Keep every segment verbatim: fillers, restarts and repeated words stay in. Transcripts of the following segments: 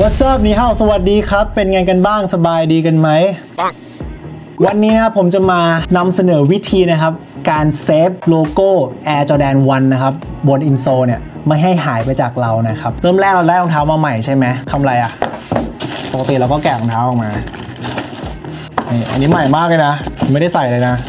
What's up นี่ฮาวสวัสดีครับเป็นไงกันบ้างสบายดีกันไหมวันนี้นะครับผมจะมานำเสนอวิธีนะครับการเซฟโลโก้ Air Jordan วันนะครับบนอินโซลเนี่ยไม่ให้หายไปจากเรานะครับเริ่มแรกเราได้รองเท้ามาใหม่ใช่ไหมทำไรอะปกติเราก็แกะรองเท้าออกมานี่อันนี้ใหม่มากเลยนะไม่ได้ใส่เลยนะ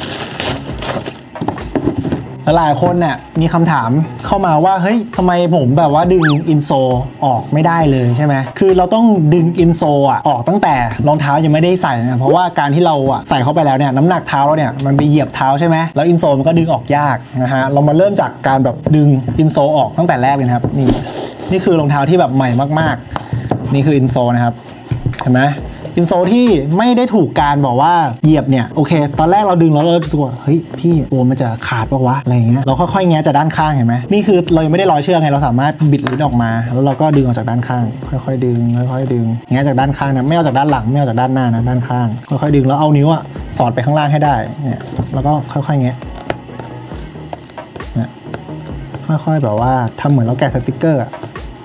หลายคนเนี่ยมีคำถามเข้ามาว่าเฮ้ยทำไมผมแบบว่าดึงอินโซออกไม่ได้เลยใช่ไหมคือเราต้องดึงอินโซอ่ะออกตั้งแต่รองเท้ายังไม่ได้ใส่นะเพราะว่าการที่เราอ่ะใส่เข้าไปแล้วเนี่ยน้ำหนักเท้าเราเนี่ยมันไปเหยียบเท้าใช่ไหมแล้วอินโซมันก็ดึงออกยากนะฮะเรามาเริ่มจากการแบบดึงอินโซออกตั้งแต่แรกเลยนะครับนี่นี่คือรองเท้าที่แบบใหม่มากๆนี่คืออินโซนะครับเห็นไหมอินโซที่ไม่ได้ถูกการบอกว่าเหยียบเนี่ยโอเคตอนแรกเราดึงแล้วเรารู้สึกว่าเฮ้ยพี่โอมันจะขาดปะวะอะไรเงี้ยเราค่อยๆแงะจากด้านข้างเห็นไหมนี่คือเรายังไม่ได้ร้อยเชือกไงเราสามารถบิดลิ้นออกมาแล้วเราก็ดึงออกจากด้านข้างค่อยๆดึงค่อยๆดึงแงะจากด้านข้างนะไม่เอาจากด้านหลังไม่เอาจากด้านหน้านะด้านข้างค่อยๆดึงแล้วเอานิ้วอะสอดไปข้างล่างให้ได้เนี่ยแล้วก็ค่อยๆแงะเนี่ยค่อยๆแบบว่าทำเหมือนเราแกะสติกเกอร์อะ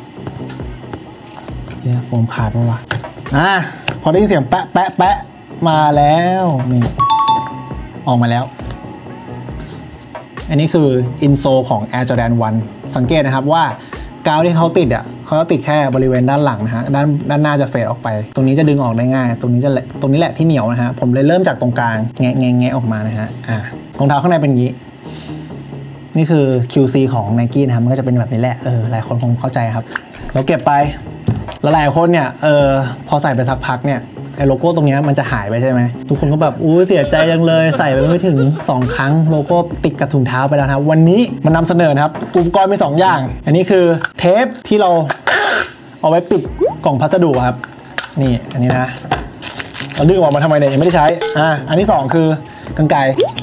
เนี่ยโฟมขาดปะวะอ่ะพอได้ยินเสียงแปะแปะแปะมาแล้วนี่ออกมาแล้วอันนี้คืออินโซของ Air Jordan วันสังเกตนะครับว่ากาวที่เขาติดอ่ะเขาติดแค่บริเวณด้านหลังนะฮะด้านด้านหน้าจะเฟดออกไปตรงนี้จะดึงออกได้ง่ายตรงนี้จะตรงนี้แหละที่เหนียวนะฮะผมเลยเริ่มจากตรงกลางแงะแงะแงะออกมานะฮะอ่ะรองเท้าข้างในเป็นอย่างนี้นี่คือ คิว ซี ของ Nike นะครับมันก็จะเป็นแบบนี้แหละเออหลายคนคงเข้าใจครับเราเก็บไปหลายคนเนี่ยเออพอใส่ไปสักพักเนี่ยไอ้โลโก้ตรงนี้มันจะหายไปใช่ไหมทุกคนก็แบบอู้เสียใจจังเลยใส่ไปไม่ถึงสองครั้งโลโก้ติดกับถุงเท้าไปแล้วครับวันนี้มันนำเสนอนะครับอุปกรณ์มีสองอย่างอันนี้คือเทปที่เราเอาไว้ปิดกล่องพัสดุครับนี่อันนี้นะเราดึงออกมาทำไมเนี่ยยังไม่ได้ใช้อ่ะอันที่สองคือกรรไกร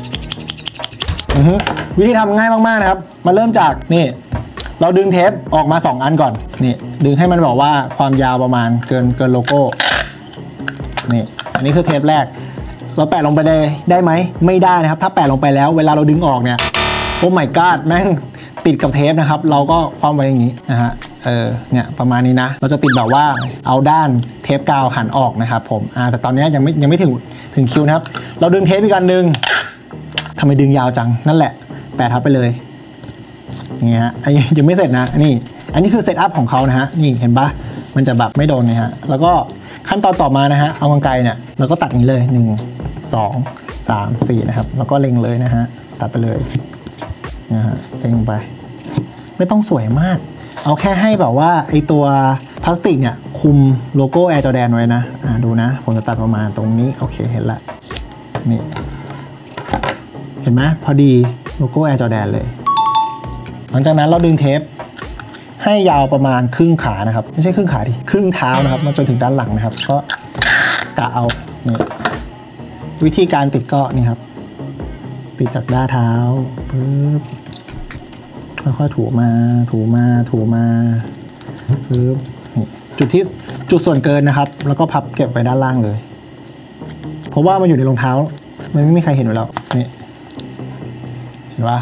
วิธีทำง่ายมากๆนะครับมาเริ่มจากนี่เราดึงเทปออกมาสองอันก่อนนี่ดึงให้มันบอกว่าความยาวประมาณเกินเกินโลโก้นี่อันนี้คือเทปแรกเราแปะลงไปได้ได้ไหมไม่ได้นะครับถ้าแปะลงไปแล้วเวลาเราดึงออกเนี่ยโอ้ my god แม่งติดกับเทปนะครับเราก็คว่ำไว้อย่างนี้นะฮะเออเนี่ยประมาณนี้นะเราจะติดแบบว่าเอาด้านเทปกาวหันออกนะครับผมอ่าแต่ตอนนี้ยังไม่ยังไม่ถึงถึงคิวนะครับเราดึงเทปอีกอันหนึ่งทำไมดึงยาวจังนั่นแหละแปะทับไปเลยอย่างเงี้ยฮะยังไม่เสร็จนะนี่อันนี้คือเซตอัพของเขานะฮะนี่เห็นปะมันจะแบบไม่โดนนะฮะแล้วก็ขั้นตอนต่อมานะฮะเอากรรไกรเนี่ยเราก็ตัดนี้เลยหนึ่ง สอง สาม สี่นะครับแล้วก็เล็งเลยนะฮะตัดไปเลยนะฮะเล็งไปไม่ต้องสวยมากเอาแค่ให้แบบว่าไอตัวพลาสติกเนี่ยคุมโลโก้ Air Jordan ไว้นะอ่าดูนะผมจะตัดประมาณตรงนี้โอเคเห็นละนี่เห็นไหมพอดีโลโก้ Air Jordan เลยหลังจากนั้นเราดึงเทปให้ยาวประมาณครึ่งขานะครับไม่ใช่ครึ่งขาดิครึ่งเท้านะครับมาจนถึงด้านหลังนะครับก็กะเอานี่วิธีการติดก็นี่ครับติดจากด้านเท้าปึ๊บค่อยๆถูมาถูมาถูมาปึ๊บนี่จุดที่จุดส่วนเกินนะครับแล้วก็พับเก็บไว้ด้านล่างเลยเพราะว่ามันอยู่ในรองเท้ามันไม่มีใครเห็นอยู่แล้วนี่เห็นปะ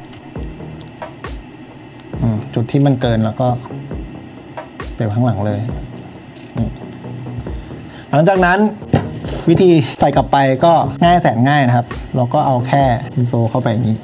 จุดที่มันเกินแล้วก็เก็บข้างหลังเลยหลังจากนั้นวิธีใส่กลับไปก็ง่ายแสนง่ายนะครับเราก็เอาแค่อินโซเข้าไปอย่างนี้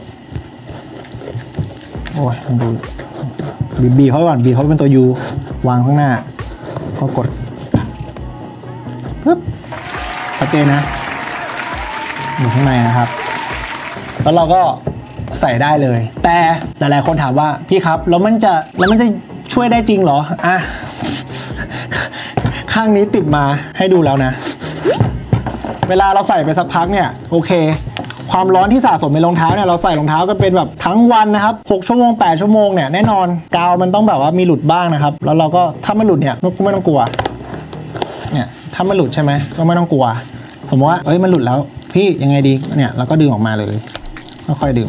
โอ้ยลองดูบีบีเขาก่อนบีเขาเป็นตัวยูวางข้างหน้าก็กดปึ๊บชัดเจนนะอยู่ข้างในนะครับแล้วเราก็ใส่ได้เลยแต่หลายๆคนถามว่าพี่ครับแล้วมันจะแล้วมันจะช่วยได้จริงเหรออ่ะข้างนี้ติดมาให้ดูแล้วนะเวลาเราใส่ไปสักพักเนี่ยโอเคความร้อนที่สะสมในรองเท้าเนี่ยเราใส่รองเท้ากันเป็นแบบทั้งวันนะครับหกชั่วโมงแปดชั่วโมงเนี่ยแน่นอนกาวมันต้องแบบว่ามีหลุดบ้างนะครับแล้วเราก็ถ้ามันหลุดเนี่ยก็ไม่ต้องกลัวเนี่ยถ้ามันหลุดใช่ไหมก็ไม่ต้องกลัวสมมติว่าเอ้ยมันหลุดแล้วพี่ยังไงดีเนี่ยเราก็ดึงออกมาเลยค่อยๆดึง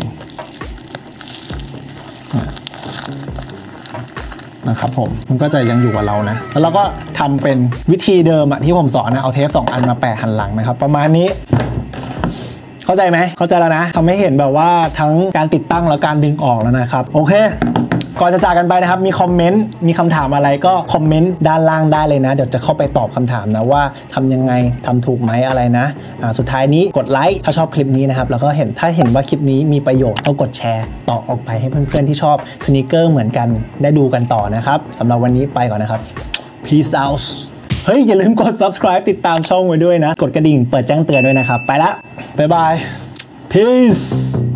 นะครับผมมันก็จะยังอยู่กับเรานะแล้วเราก็ทำเป็นวิธีเดิมอะที่ผมสอนนะเอาเทปสองอันมาแปะหันหลังนะครับประมาณนี้เข้าใจไหมเข้าใจแล้วนะทำให้เห็นแบบว่าทั้งการติดตั้งและการดึงออกแล้วนะครับโอเคก่อนจะจากกันไปนะครับมีคอมเมนต์มีคำถามอะไรก็คอมเมนต์ด้านล่างได้เลยนะเดี๋ยวจะเข้าไปตอบคำถามนะว่าทำยังไงทำถูกไหมอะไรนะอ่าสุดท้ายนี้กดไลค์ถ้าชอบคลิปนี้นะครับแล้วก็เห็นถ้าเห็นว่าคลิปนี้มีประโยชน์ก็กดแชร์ต่อออกไปให้เพื่อนๆที่ชอบสนีกเกอร์เหมือนกันได้ดูกันต่อนะครับสำหรับวันนี้ไปก่อนนะครับ peace out เฮ้ยอย่าลืมกด subscribe ติดตามช่องไว้ด้วยนะกดกระดิ่งเปิดแจ้งเตือนด้วยนะครับไปละบ๊ายบาย peace